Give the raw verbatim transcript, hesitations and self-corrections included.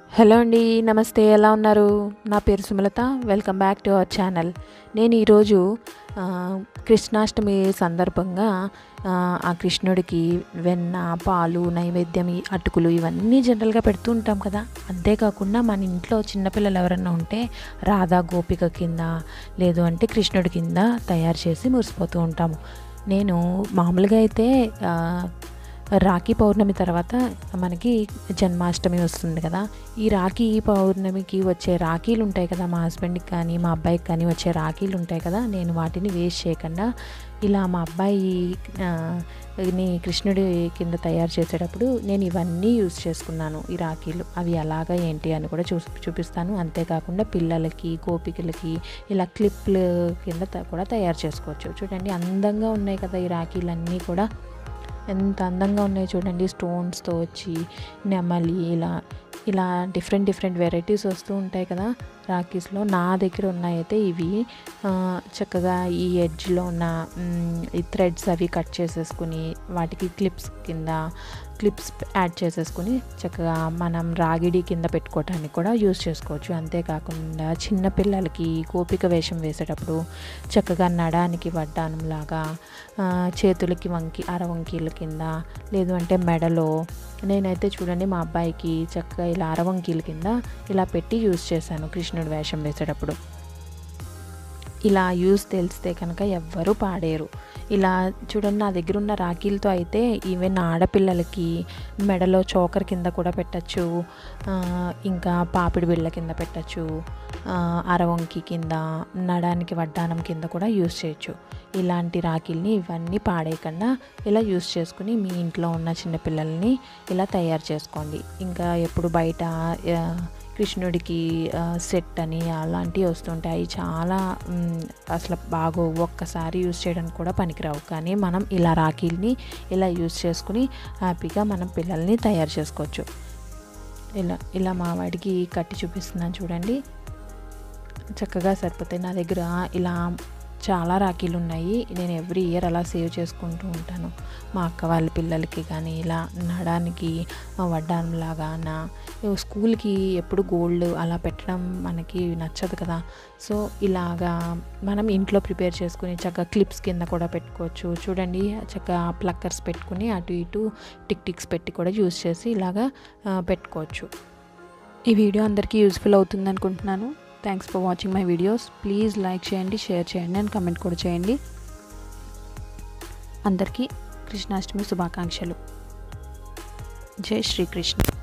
Hello అండి, నమస్తే. ఎలా ఉన్నారు? నా పేరు Sumalatha. Welcome back to our channel. నేను ఈరోజు కృష్ణాష్టమి సందర్భంగా ఆ కృష్ణుడికి వెన్న, పాలు, నైవేద్యం, ఈ అటుకులు ఇవన్నీ జనరల్గా పెడుతూ ఉంటాం కదా. అంతేకాకుండా మన ఇంట్లో చిన్నపిల్లలు ఎవరన్నా ఉంటే రాధా గోపిక కింద, లేదు అంటే కృష్ణుడి కింద తయారు చేసి మురిసిపోతూ ఉంటాము. నేను మామూలుగా అయితే రాఖీ పౌర్ణమి తర్వాత మనకి జన్మాష్టమి వస్తుంది కదా. ఈ రాఖీ పౌర్ణమికి వచ్చే రాఖీలు ఉంటాయి కదా, మా హస్బెండ్కి కానీ మా అబ్బాయికి కానీ వచ్చే రాఖీలు ఉంటాయి కదా, నేను వాటిని వేస్ట్ చేయకుండా ఇలా మా అబ్బాయిని కృష్ణుడి కింద తయారు చేసేటప్పుడు నేను ఇవన్నీ యూజ్ చేసుకున్నాను. ఈ రాఖీలు అవి ఎలాగా ఏంటి అని కూడా చూ చూపిస్తాను. అంతేకాకుండా పిల్లలకి, గోపికలకి ఇలా క్లిప్లు కింద కూడా తయారు చేసుకోవచ్చు. చూడండి, అందంగా ఉన్నాయి కదా ఈ రాఖీలన్నీ కూడా. ఎంత అందంగా ఉన్నాయి చూడండి. స్టోన్స్తో వచ్చి నెమలి ఇలా ఇలా డిఫరెంట్ డిఫరెంట్ వెరైటీస్ వస్తూ ఉంటాయి కదా రాఖీస్లో. నా దగ్గర ఉన్నాయైతే ఇవి చక్కగా ఈ ఎడ్జ్లో ఉన్న ఈ థ్రెడ్స్ అవి కట్ చేసేసుకుని వాటికి క్లిప్స్ కింద క్లిప్స్ యాడ్ చేసేసుకుని చక్కగా మనం రాగిడి కింద పెట్టుకోవడానికి కూడా యూజ్ చేసుకోవచ్చు. అంతేకాకుండా చిన్నపిల్లలకి గోపిక వేషం వేసేటప్పుడు చక్కగా నడానికి వడ్డానంలాగా, చేతులకి వంకి అరవంకీల కింద, లేదు అంటే మెడలో, నేనైతే చూడండి మా అబ్బాయికి చక్కగా ఇలా అరవంకీల కింద ఇలా పెట్టి యూజ్ చేశాను కృష్ణుడి వేషం వేసేటప్పుడు. ఇలా యూజ్ తెలిస్తే కనుక ఎవ్వరూ పాడేరు. ఇలా చూడండి, నా దగ్గర ఉన్న రాఖీలతో అయితే ఈవెన్ ఆడపిల్లలకి మెడలో చోకర్ కింద కూడా పెట్టచ్చు, ఇంకా పాపిడి బిళ్ళ కింద పెట్టచ్చు, అరవంకి కింద, నడానికి వడ్డానం కింద కూడా యూజ్ చేయొచ్చు. ఇలాంటి రాఖీల్ని ఇవన్నీ పాడేయకుండా ఇలా యూజ్ చేసుకుని మీ ఇంట్లో ఉన్న చిన్నపిల్లల్ని ఇలా తయారు చేసుకోండి. ఇంకా ఎప్పుడు బయట కృష్ణుడికి సెట్ అని అలాంటివి వస్తుంటాయి, చాలా అసలు బాగో, ఒక్కసారి యూజ్ చేయడానికి కూడా పనికిరావు. కానీ మనం ఇలా రాఖీల్ని ఇలా యూజ్ చేసుకుని హ్యాపీగా మనం పిల్లల్ని తయారు చేసుకోవచ్చు. ఇలా ఇలా మా వాడికి కట్టి చూపిస్తున్నాను చూడండి, చక్కగా సరిపోతాయి. నా దగ్గర ఇలా చాలా రాఖీలు ఉన్నాయి. నేను ఎవ్రీ ఇయర్ అలా సేవ్ చేసుకుంటూ ఉంటాను. మా అక్క వాళ్ళ పిల్లలకి కానీ ఇలా నడానికి వడ్డానంలాగా, నా స్కూల్కి ఎప్పుడు గోల్డ్ అలా పెట్టడం మనకి నచ్చదు కదా. సో ఇలాగా మనం ఇంట్లో ప్రిపేర్ చేసుకుని చక్కగా క్లిప్స్ కింద కూడా పెట్టుకోవచ్చు. చూడండి, చక్కగా ప్లక్కర్స్ పెట్టుకుని అటు ఇటు టిక్ టిక్స్ పెట్టి కూడా యూజ్ చేసి ఇలాగా పెట్టుకోవచ్చు. ఈ వీడియో అందరికీ యూజ్ఫుల్ అవుతుంది అనుకుంటున్నాను. Thanks for watching my videos. Please like చేయండి, షేర్ చేయండి అండ్ కమెంట్ కూడా చేయండి. అందరికీ కృష్ణాష్టమి శుభాకాంక్షలు. జై శ్రీకృష్ణ.